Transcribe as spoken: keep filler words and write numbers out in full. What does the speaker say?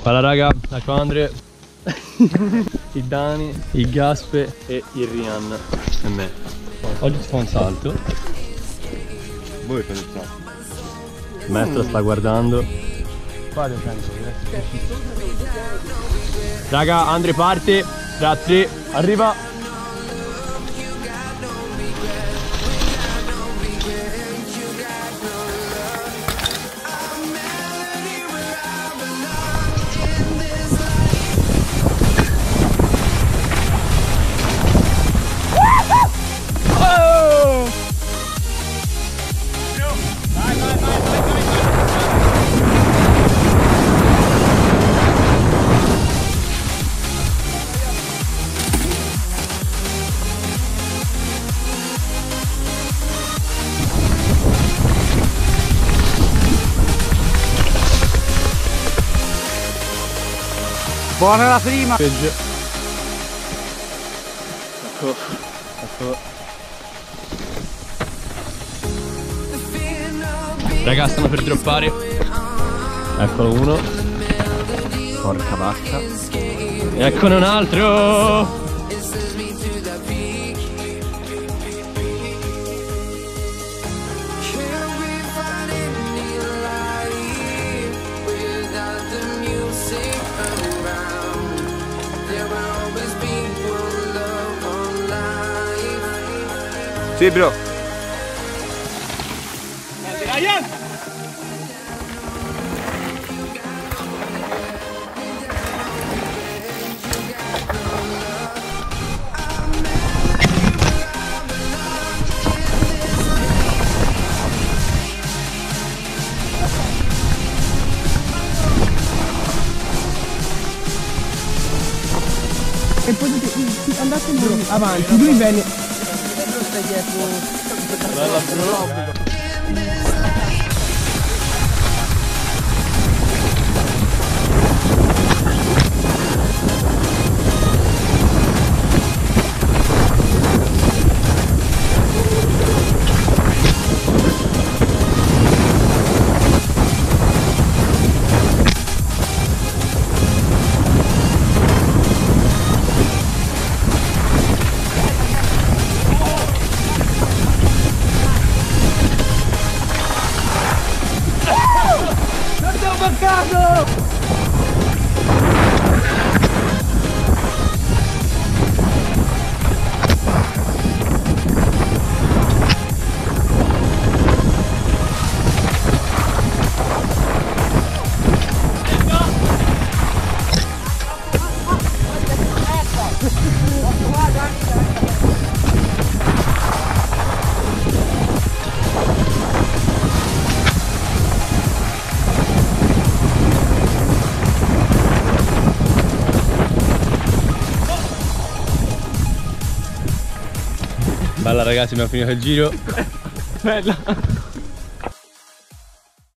Guarda raga, ecco Andre, il Dani, il Gaspe e il Rian e me. Oggi si fa un salto. Voi fate il salto. Il maestro sta guardando. Raga, Andre parte, tra tre, arriva. Buona la prima! Ecco, ecco. Raga, stanno per droppare. Eccolo uno. Porca vacca. Eccone un altro. Sì, bro. Ryan! E poi andate avanti, lui venne dietro. Bella bro. Bella ragazzi, abbiamo finito il giro. Bella!